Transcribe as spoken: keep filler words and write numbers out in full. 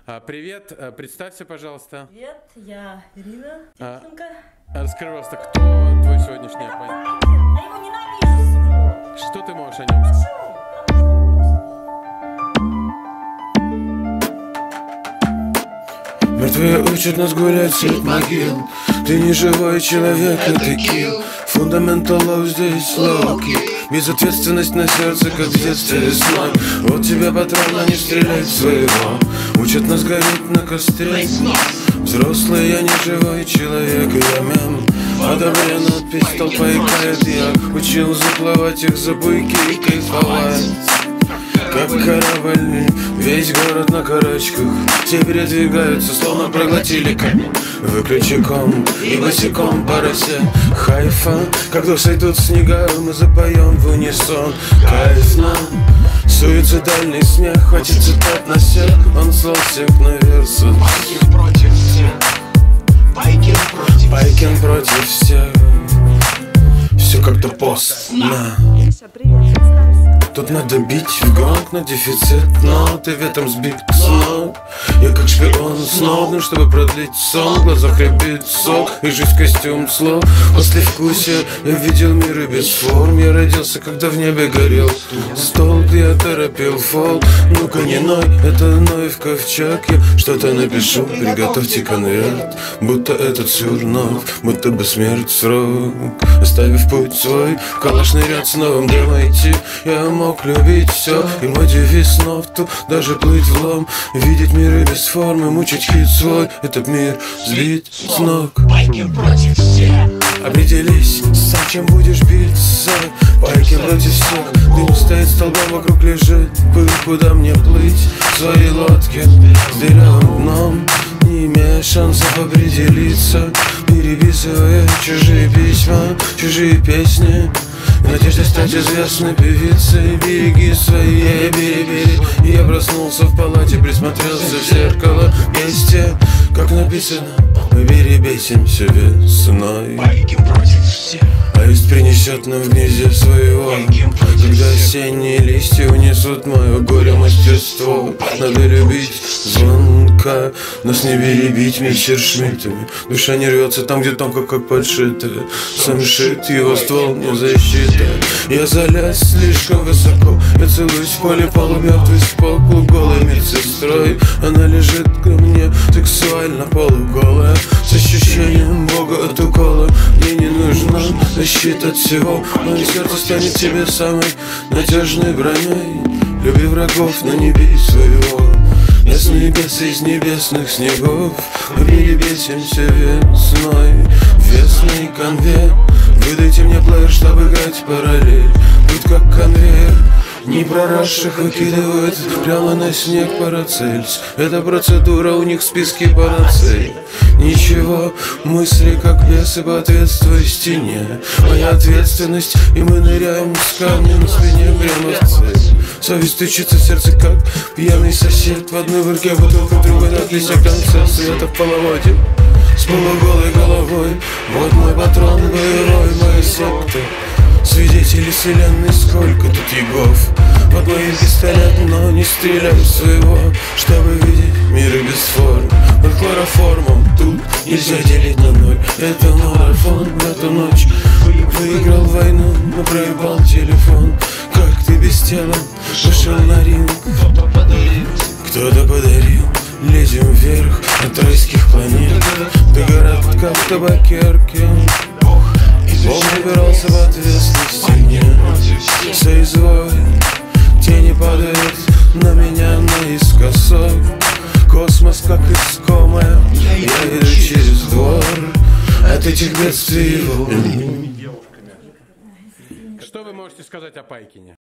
А, привет, а, представься, пожалуйста. Привет, я Ирина Тихоненко. А, расскажи, пожалуйста, кто твой сегодняшний оппонент? Я его ненавижу. Что ты можешь о нем сказать? Мертвые учат нас гулять средь могил. Ты не живой человек, а ты килл. Фундаментал лов здесь лоуки. Безответственность на сердце, как в детстве весной. Вот тебе патрон, а не стрелять в своего. Учат нас гореть на костре. Взрослый, я не живой человек, и я мем. А добре надпись толпа икает. Я учил заплывать их за буйки и кайфовать. Как корабль, весь город на карачках. Все передвигаются, словно проглотили камень. Выключи комп и босиком по росе. Хайфа, когда сойдут снега, мы запоем в унисон. Кайф нам, суицидальный смех. Хватит цитат на всех, он слал всех на версу. Байкин против всех. Байкин против Байкин против всех. Все как-то постно. Тут надо бить в гонг на дефицит, но ты ветром сбит с ног. Я как шпион снова, чтобы продлить сон. В глазах рябит сок и жизнь костюм слов. После вкусия я видел мир и без форм. Я родился, когда в небе горел столб. Я торопил фол. Ну-ка не ной, это ной в ковчег. Я что-то напишу, приготовьте конверт. Будто этот сюрнов, будто бы смерть срок. Оставив путь свой, калашный ряд с новым демо идти. Я мог любить все, и мой девиз снов тут. Даже плыть в лом, видеть мир и без формы. Мучить хит свой, этот мир сбить с ног. Байкин против всех. Определись, сам чем будешь биться. Байкин против всех. Дым стоит столбом, вокруг лежит пыль. Куда мне плыть в своей лодке с дырявым дном, не имея шансов определиться, переписывая чужие письма, чужие песни. В надежде стать известной певицей. Береги свои, бери, бери. Я проснулся в палате, присмотрелся в зеркало. Вместе, как написано, мы перебесимся весной. Байкин против всех. Аист принесет нам в гнезде своего, когда осенние листья унесут мое горе-мастерство. Надо любить звонка, нас не перебить мистершмиттами. Душа не рвется там, где тонко, как подшитая. Сам шит, его ствол не защита. Я залез слишком высоко. Я целуюсь в поле полу, мертвый спокол. Голой медсестрой она лежит ко мне сексуально полуголая, с ощущением бога от укола. Мне не нужна защита от всего. Мое сердце станет тебе самой надежной броней. Люби врагов, но не бей своего. Ясно небеса из небесных снегов. Мы перебесимся весной в весной конве. Выдайте мне плеер, чтобы играть параллель. Тут как конвейер, не проросших выкидывают прямо на снег парацельс. Эта процедура у них в списке панацей. Ничего, мысли как бесы по ответствуй стене. Моя ответственность, и мы ныряем с камнем на спине прямо в цель. Совесть стучится в сердце, как пьяный сосед. В одной вырке бутылка, в другой надпись о конце света в половоде. С полуголой головой, вот мой патрон боевой, моя секта. Свидетели вселенной, сколько тут егов. Вот мой пистолет, но не стреляй в своего, чтобы видеть мир и без форм. Под хлороформом тут нельзя делить на ноль. Это марафон в эту ночь. Выиграл войну, но проебал телефон. Как ты без тела вышел на ринг? Кто-то подарил. Лезем вверх от райских планет до городка в табакерке. Бог набирался в ответственной стене. Соизволь, тени падают на меня наискосок. Космос как искомая, я иду через двор от этих бедствий. Что вы можете сказать о Пайкине?